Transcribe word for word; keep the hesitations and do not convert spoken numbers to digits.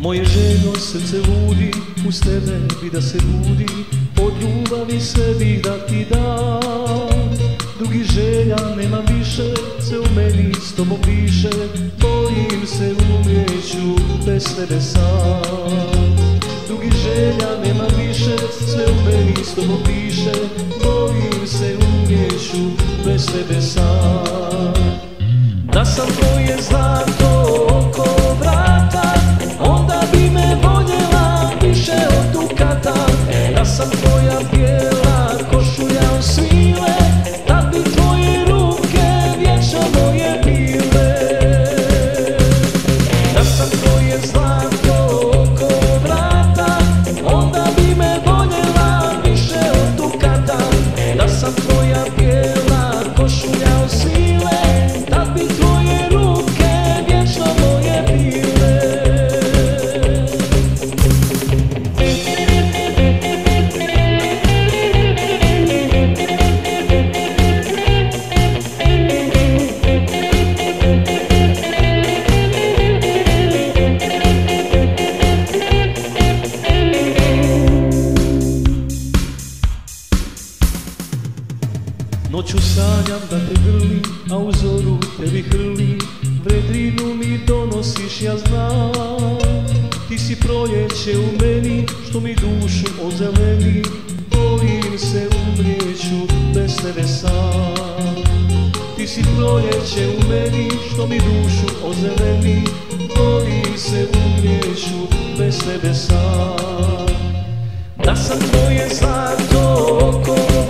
Moje željno srce ludi, uz tebe bi da se budi, od ljubavi sebi da ti dam. Drugih želja nema više, sve u meni s tobom piše, bojim se umrijeću bez tebe sam. Drugih želja nema više, sve u meni s tobom piše, bojim se umrijeću bez tebe sam. Da sam tvoje zlato oko vrata, onda bi me voljela više od dukata. Da sam tvoja bijela košulja od svile, tad bi tvoje ruke vječno moje bile. Da sam tvoje zlato oko vrata, onda bi me voljela više od dukata. Da sam tvoja bijela košulja od svile, tad bi tvoje ruke vječno moje bile. Noću sanjam da te grlim, a u zoru tebi hrli, vedrinu mi donosiš, ja znam. Ti si proljeće u meni, što mi dušu ozeleni, bojim se umrijeću bez tebe sam. Ti si proljeće u meni, što mi dušu ozeleni, bojim se umrijeću bez tebe sam. Da sam tvoje zlato oko